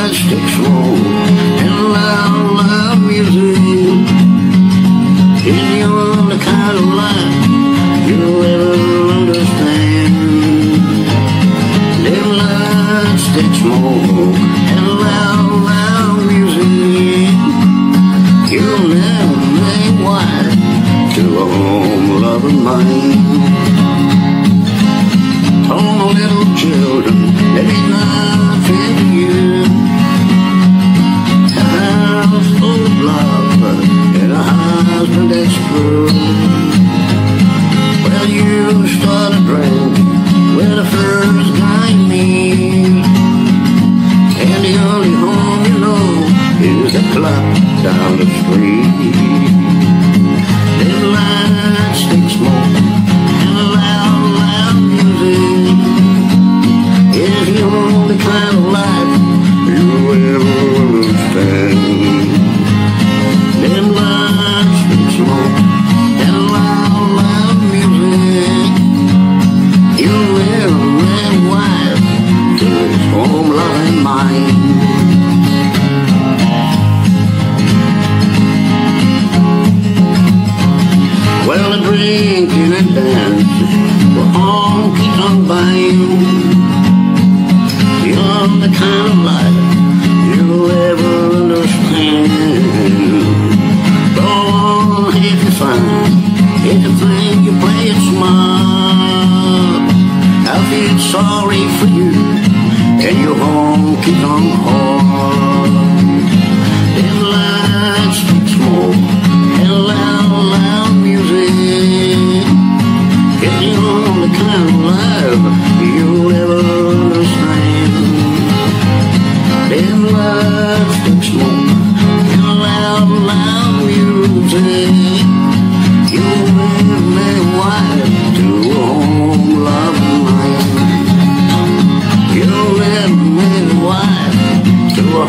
stick smoke and loud, loud music. Is the only kind of life you'll ever understand. Them light stick smoke and loud, loud music. You'll never make wife to a home loving mind. Oh, my little children, there ain't nothing to you. A house full of love and a husband that's true. Well, you start a drink when the first guy you meet, and the only home you know is the club down the street. Them lights stick smoke and loud, loud music is the only kind of life you ever understand. Them lights stick smoke and loud, loud music. You'll never make wife to his home loving mind. Well, the drinking and dancing will all keep on buying. You're the kind of life you'll ever understand. Go on if you find, if you think you play it smart, I'll feel sorry for you and your home keeps on hard. Them lights stick smoke and loud, loud music. It's the only kind of life you'll ever understand. Them lights stick smoke and loud, loud music. You'll never make wife to a home loving mind. You'll never make wife to a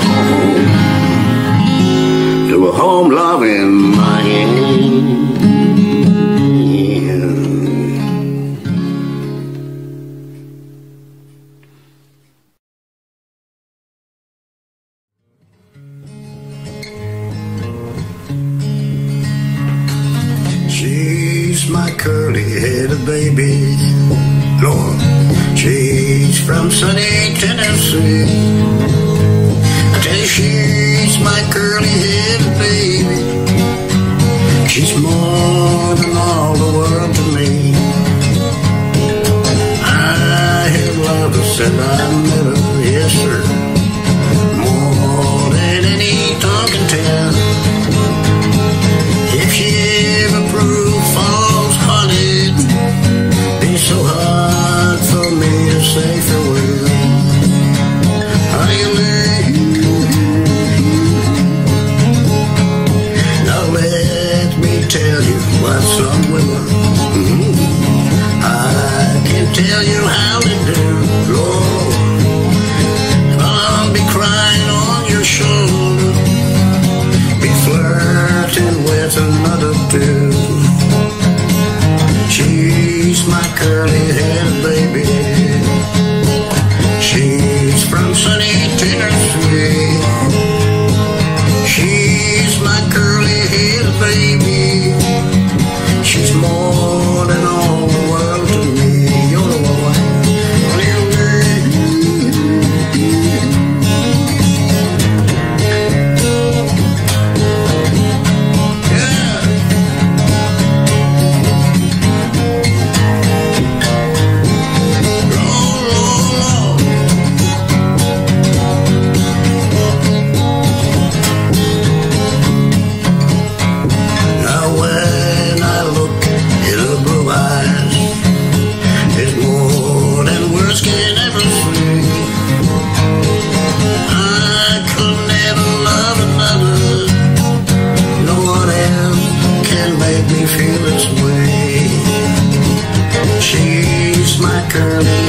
home loving mind. She's my curly-headed baby, Lord. She's from sunny Tennessee. I tell you, she's my curly-headed baby. She's more than all the world to me. I have loved her since I met her, yes sir. More than any tongue can tell. If she ever proved false-hearted, be so hard for me to say farewell. Now let me tell you what's up with her. I can't tell you how to do, Lord. I'll be crying on your shoulder, be flirting with another dude. She's my curly-headed baby. She's from sunny Tennessee. She's my curly-headed baby. She's more than all the world to me. You're the one. Feel this way. She's my curly